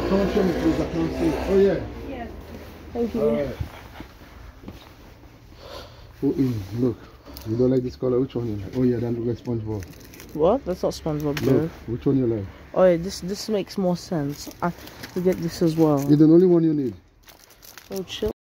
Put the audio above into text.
Come on, show me, please. I can't see it. Oh, yeah. Yes. Thank you. All right. Oh, look. You don't like this color? Which one you like? Oh, yeah, that looks like SpongeBob. What? That's not SpongeBob, bro. Look, which one you like? Oh, yeah, this makes more sense. I have to get this as well. It's the only one you need. So chill.